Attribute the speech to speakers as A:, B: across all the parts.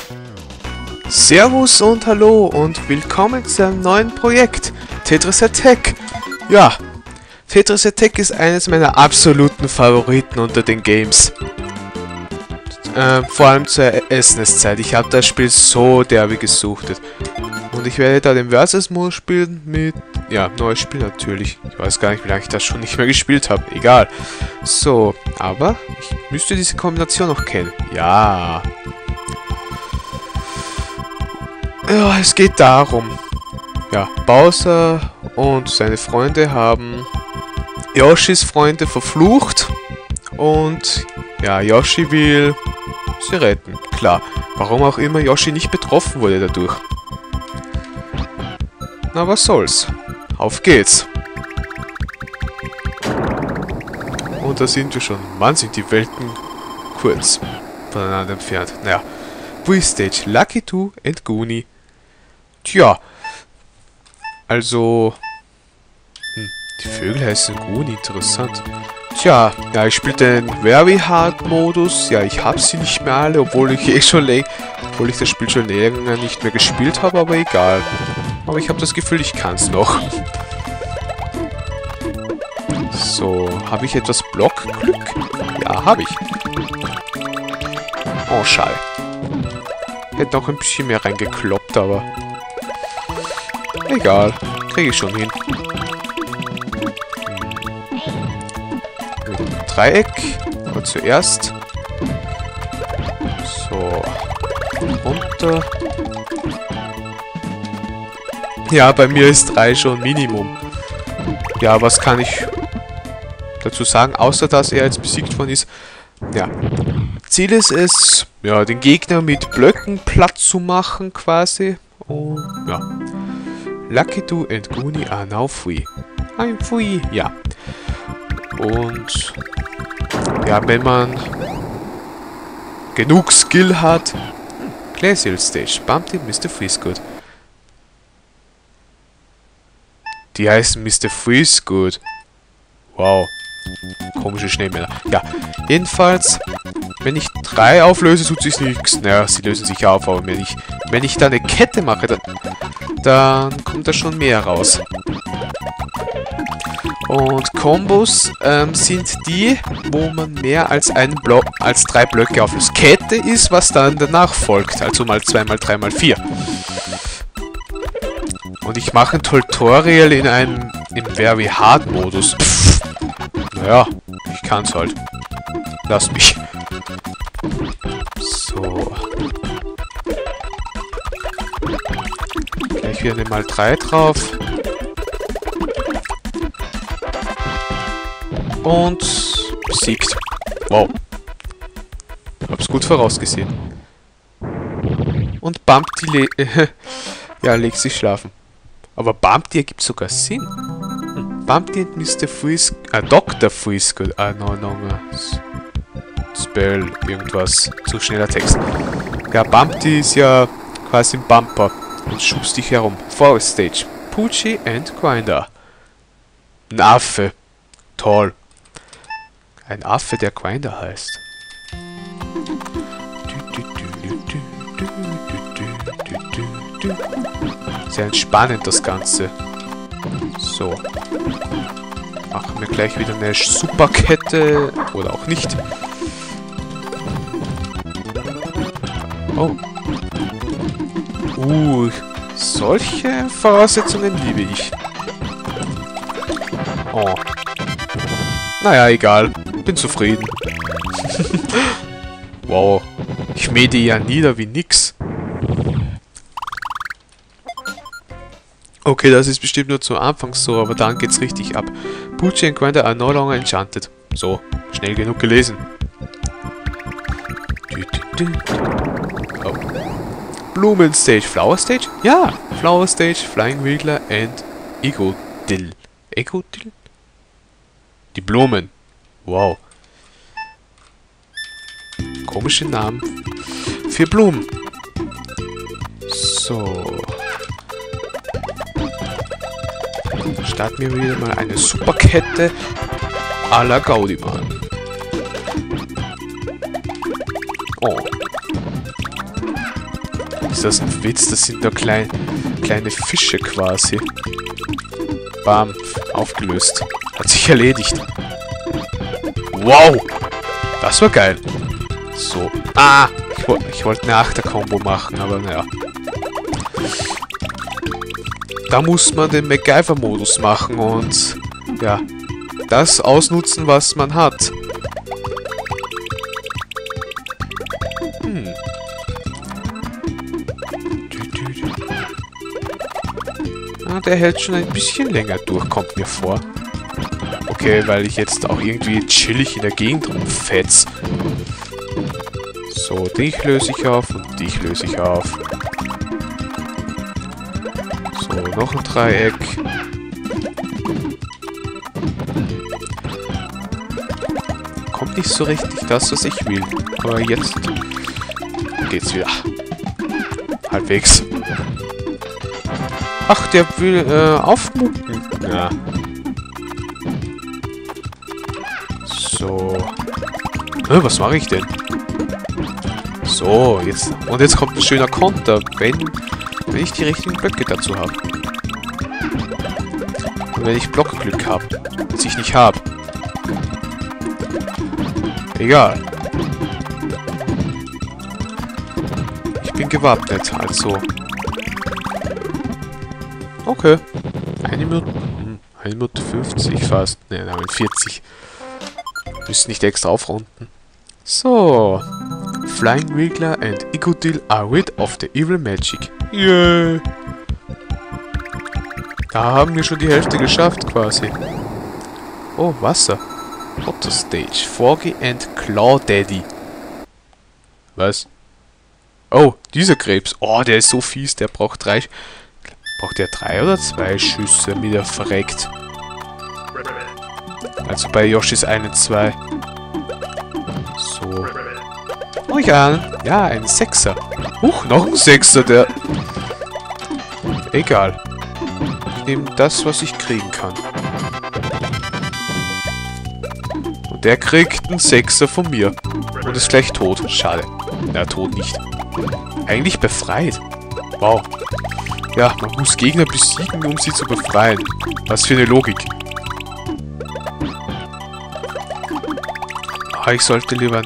A: Servus und hallo und willkommen zu einem neuen Projekt, Tetris Attack. Ja, Tetris Attack ist eines meiner absoluten Favoriten unter den Games. Vor allem zur SNES-Zeit. Ich habe das Spiel so derbe gesuchtet. Und ich werde da den Versus-Modus spielen mit... Ja, neues Spiel natürlich. Ich weiß gar nicht, wie lange ich das schon nicht mehr gespielt habe. Egal. So, aber ich müsste diese Kombination noch kennen. Ja. Ja, es geht darum. Ja, Bowser und seine Freunde haben Yoshis Freunde verflucht. Und ja, Yoshi will sie retten. Klar, warum auch immer Yoshi nicht betroffen wurde dadurch. Na, was soll's. Auf geht's. Und da sind wir schon. Mann, sind die Welten kurz voneinander entfernt. Naja. V-Stage, Lucky 2 and Goonie. Tja. Also... die Vögel heißen Goonie, interessant. Tja, ja, ich spiele den Very Hard Modus. Ja, ich habe sie nicht mehr alle, obwohl ich das Spiel schon länger nicht mehr gespielt habe, aber egal. Aber ich habe das Gefühl, ich kann es noch. So, habe ich etwas Blockglück? Ja, habe ich. Oh, schade. Hätte noch ein bisschen mehr reingekloppt, aber... egal, kriege ich schon hin. Dreieck. Aber zuerst. So. Runter. Ja, bei mir ist 3 schon Minimum. Ja, was kann ich dazu sagen, außer dass er jetzt besiegt worden ist. Ja. Ziel ist es, ja, den Gegner mit Blöcken platt zu machen, quasi. Und, ja. Lucky 2 and Goonie are now free. I'm free, ja. Und, ja, wenn man genug Skill hat. Glacial Stage, Bumpty Mr. Freezegood. Die heißen Mr. Freezegood. Wow. Komische Schneemänner. Ja, jedenfalls, wenn ich 3 auflöse, tut sich nichts. Naja, sie lösen sich auf, aber wenn ich da eine Kette mache, dann kommt da schon mehr raus. Und Kombos sind die, wo man mehr als 3 Blöcke auflöst. Kette ist, was dann danach folgt. Also mal 2, mal 3, mal 4. Und ich mache ein Tutorial im Very Hard Modus. Pff. Naja, ich kann's halt. Lass mich. So. Gleich wieder eine mal 3 drauf. Und besiegt. Wow. Hab's gut vorausgesehen. Und Bumpty ja, legt sich schlafen. Aber Bumpty ergibt sogar Sinn. Bumpty and Mr. Freezegood. Dr. Freezegood. No longer spell irgendwas. Zu schneller Text. Ja, Bumpty ist ja quasi ein Bumper. Und schubst dich herum. Forest Stage. Poochie and Grinder. Ein Affe. Toll. Ein Affe, der Grinder heißt. Sehr entspannend das Ganze. So. Machen wir gleich wieder eine Superkette. Oder auch nicht. Oh. Solche Voraussetzungen liebe ich. Oh. Naja, egal. Bin zufrieden. Wow. Ich mähe die ja nieder wie nix. Okay, das ist bestimmt nur zum Anfang so, aber dann geht's richtig ab. Poochie and Grinder are no longer enchanted. So, schnell genug gelesen. Oh. Blumen Stage, Flower Stage? Ja, Flower Stage, Flying Wiggler and Ego-Dill. Ego-Dill? Die Blumen. Wow. Komische Namen für Blumen. So. Starten wir wieder mal eine Superkette à la Gaudiman. Oh. Ist das ein Witz? Das sind nur kleine Fische quasi. Bam, aufgelöst. Hat sich erledigt. Wow! Das war geil. So. Ah! Ich wollte eine Achter-Kombo machen, aber naja. Da muss man den MacGyver-Modus machen und ja, das ausnutzen, was man hat. Ah, der hält schon ein bisschen länger durch, kommt mir vor. Okay, weil ich jetzt auch irgendwie chillig in der Gegend rumfetz. So, dich löse ich auf und dich löse ich auf. So, noch ein Dreieck. Kommt nicht so richtig das, was ich will. Aber jetzt geht's wieder. Halbwegs. Ach, der will aufmucken. Ja. So. Was mache ich denn? So, jetzt. Und jetzt kommt ein schöner Konter, wenn ich die richtigen Blöcke dazu habe. Und wenn ich Blockglück habe. Was ich nicht habe. Egal. Ich bin gewappnet, also. Okay. 1 Minute. 1 Minute 50 fast. Ne, 40. Müssen nicht extra aufrunden. So. Flying Wiggler and Iguodil are rid of the evil magic. Yay! Da haben wir schon die Hälfte geschafft quasi. Oh, Wasser. Water Stage. Froggy and Claw Daddy. Was? Oh, dieser Krebs. Oh, der ist so fies. Der braucht 3... Braucht der 3 oder 2 Schüsse, damit er verreckt? Also bei Yoshi's 1 2. So. Oh ja, ein 6er. Huch, noch ein 6er, der... Egal. Ich nehme das, was ich kriegen kann. Und der kriegt einen 6er von mir. Und ist gleich tot. Schade. Na, tot nicht. Eigentlich befreit. Wow. Ja, man muss Gegner besiegen, um sie zu befreien. Was für eine Logik. Ah, ich sollte lieber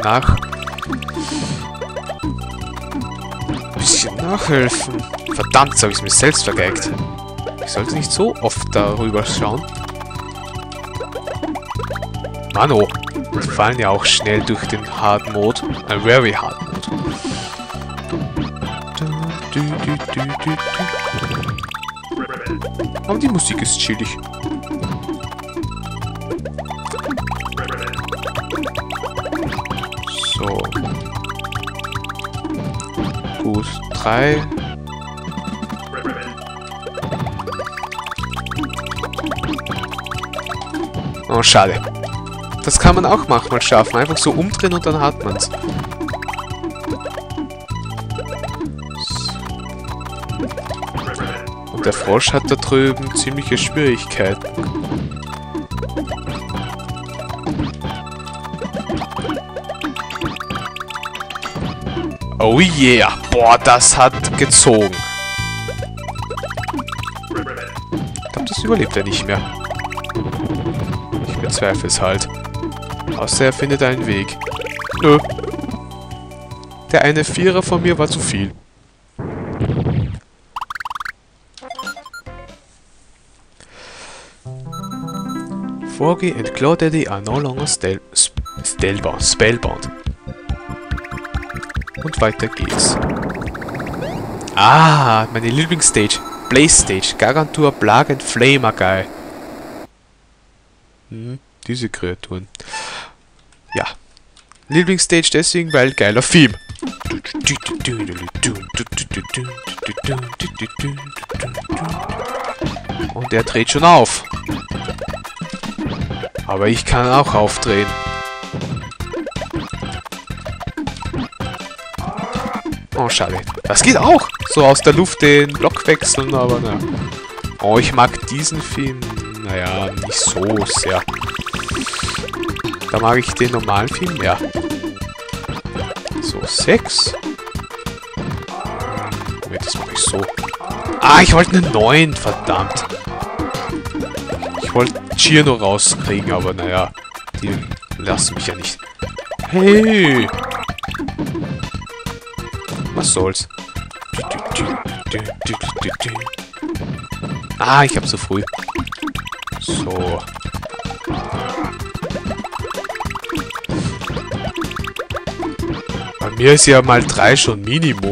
A: bisschen nachhelfen. Verdammt, jetzt habe ich es mir selbst vergeigt. Ich sollte nicht so oft darüber schauen. Mano, die fallen ja auch schnell durch den Hard Mode. Ein very Hard Mode. Aber die Musik ist chillig. So. Gut, 3. Oh, schade. Das kann man auch manchmal schaffen. Einfach so umdrehen und dann hat man's. Und der Frosch hat da drüben ziemliche Schwierigkeiten. Oh yeah! Boah, das hat gezogen. Ich glaube, das überlebt er nicht mehr. Ich bezweifle es halt. Außer er findet einen Weg. Nö. Der eine 4er von mir war zu viel. Froggy and Claw Daddy are no longer spellbound. Und weiter geht's. Ah, meine Lieblingsstage. Blaze Stage. Garantur, Plague and Flamer Guy. Diese Kreaturen. Ja. Lieblingsstage deswegen, weil geiler Theme. Und er dreht schon auf. Aber ich kann auch aufdrehen. Oh, schade. Das geht auch. So aus der Luft den Block wechseln, aber na. Oh, ich mag diesen Film. Naja, nicht so sehr. Da mag ich den normalen Film mehr. So, 6. Moment, das mache ich so. Ah, ich wollte eine 9, verdammt. Ich wollte Chirno rauskriegen, aber naja, die lassen mich ja nicht. Hey! Was soll's? Ah, ich hab zu früh. So. Bei mir ist ja mal 3 schon Minimum.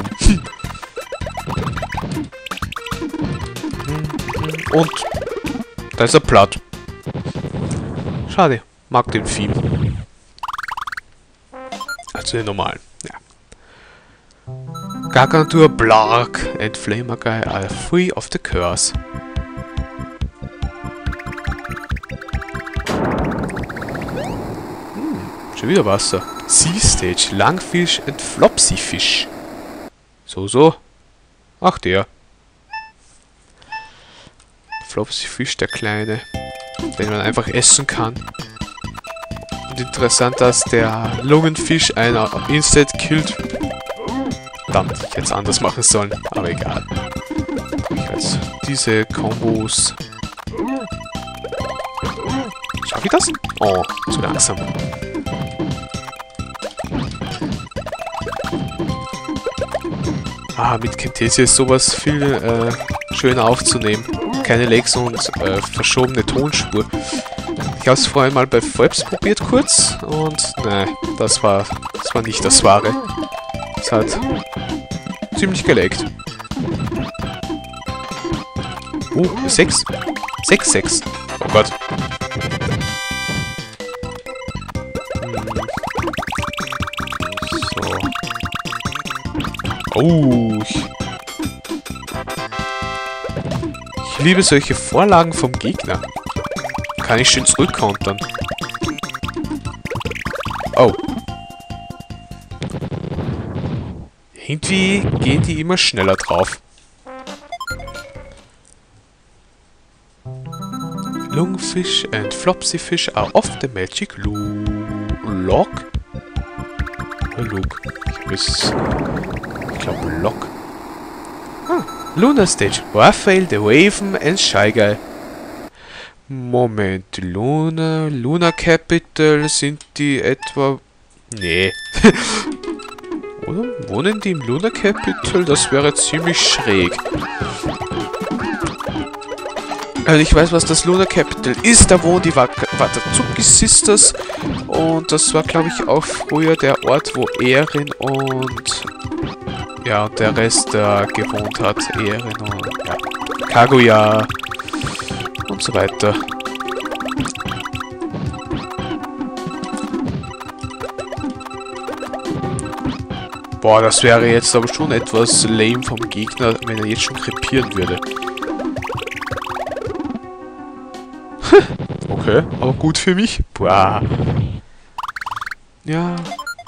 A: Und da ist er platt. Schade, mag den Theme. Also den normalen, ja. Gargantua, Blark and Flamerguy are free of the curse. Schon wieder Wasser. Sea Stage, Langfish and Flopsyfish. So. Ach, der. Flopsyfish, der Kleine. Den man einfach essen kann. Und interessant, dass der Lungenfisch einer Instant killt. Verdammt, ich hätte es anders machen sollen. Aber egal. Also, diese Kombos. Schaffe ich das? Oh, zu langsam. Ah, mit Camtasia ist sowas viel schöner aufzunehmen. Keine Lags und verschobene Tonspur. Ich habe es vorhin mal bei Phelps probiert kurz und ne, das war nicht das Wahre. Es hat ziemlich gelaggt. 6? 6. Oh Gott. So. Oh, ich liebe solche Vorlagen vom Gegner. Kann ich schön zurückkontern. Oh. Irgendwie gehen die immer schneller drauf. Lungfish and Flopsyfish are off the magic log? Log. Ich glaube Log. Lunar Stage. Raphael, the Raven and Shy Guy. Moment, Lunar Capital, sind die etwa... Nee. Oder? Wohnen die im Lunar Capital? Das wäre ziemlich schräg. Also ich weiß, was das Lunar Capital ist. Da wohnen die Watazuki Sisters. Und das war, glaube ich, auch früher der Ort, wo Erin und... Ja, und der Rest gewohnt hat. Erin und... Ja, Kaguya. Und so weiter. Boah, das wäre jetzt aber schon etwas lame vom Gegner, wenn er jetzt schon krepieren würde. Okay, aber gut für mich. Boah. Ja.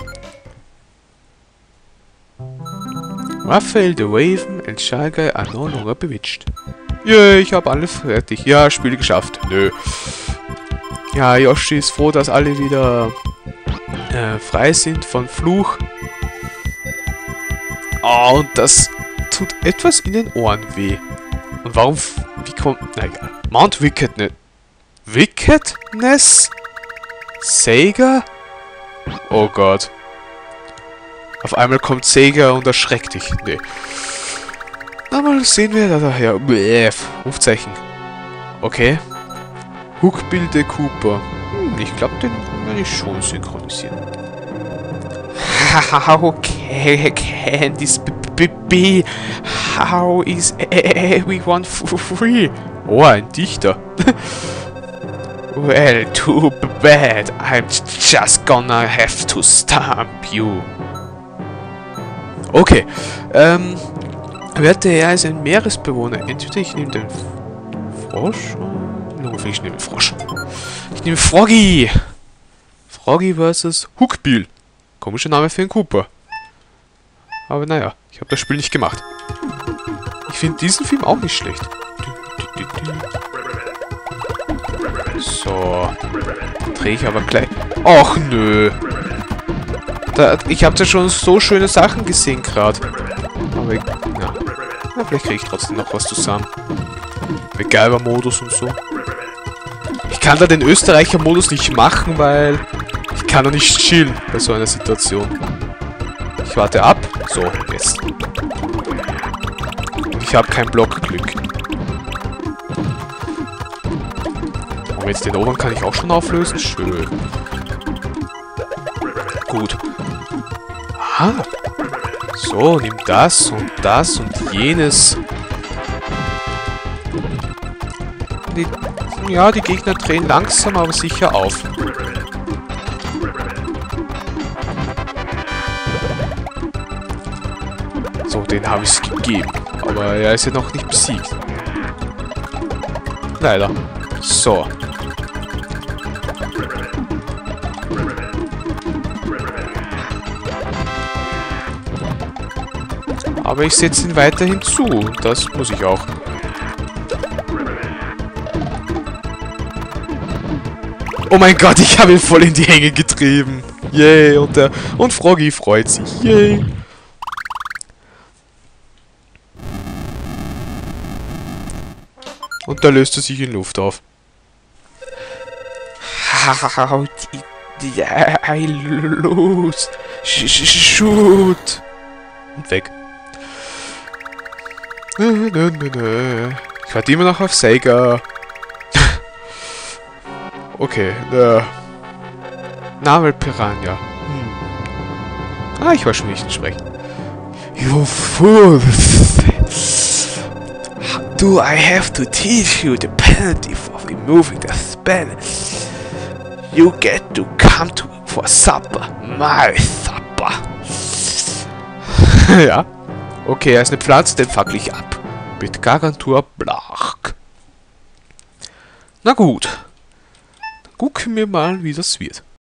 A: Raphael, the Raven and Shy Guy are no longer bewitched. Yeah, ich habe alle fertig. Ja, Spiel geschafft. Nö. Ja, Yoshi ist froh, dass alle wieder frei sind von Fluch. Oh, und das tut etwas in den Ohren weh. Und warum... Wie kommt... Na egal. Mount Wickedness. Wickedness? Sega? Oh Gott. Auf einmal kommt Sega und erschreckt dich. Nee. Na, mal sehen wir da daher. Rufzeichen. Okay. Hookbilde Cooper. Ich glaube, den werde ich schon synchronisieren. How can this be? How is everyone free? Oh, ein Dichter. Well, too bad. I'm just gonna have to stamp you. Okay. Werte Herr ist ein Meeresbewohner. Entweder ich nehme den Frosch. Ich nehme den Frosch. Ich nehme Froggy. Froggy vs. Hookbill. Komischer Name für einen Cooper. Aber naja, ich habe das Spiel nicht gemacht. Ich finde diesen Film auch nicht schlecht. So. Drehe ich aber gleich. Och nö. Ich habe da schon so schöne Sachen gesehen gerade. Aber ja. Na, vielleicht kriege ich trotzdem noch was zusammen. MacGyver-Modus und so. Ich kann da den Österreicher-Modus nicht machen, weil ich kann da nicht chillen bei so einer Situation. Ich warte ab. So, jetzt. Und ich habe kein Blockglück. Und jetzt den oberen kann ich auch schon auflösen. Schön. Gut. Aha. So, nimm das und jenes. Die Gegner drehen langsam, aber sicher auf. So, den habe ich es gegeben. Aber er ist ja noch nicht besiegt. Leider. So. Aber ich setze ihn weiterhin zu. Das muss ich auch. Oh mein Gott, ich habe ihn voll in die Hänge getrieben. Yay. Und Froggy freut sich. Yay. Und da löst er sich in Luft auf. How did I lose? Shoot. Und weg. Ich warte immer noch auf Sega. Okay, Navel Piranha. Ah, ich war schon nicht sprechen. You fool! Do I have to teach you the penalty for removing the spell? You get to come to for supper. My supper. Ja. Okay, er ist eine Pflanze, den fackel ich ab. Mit Gargantua Blach. Na gut. Gucken wir mal, wie das wird.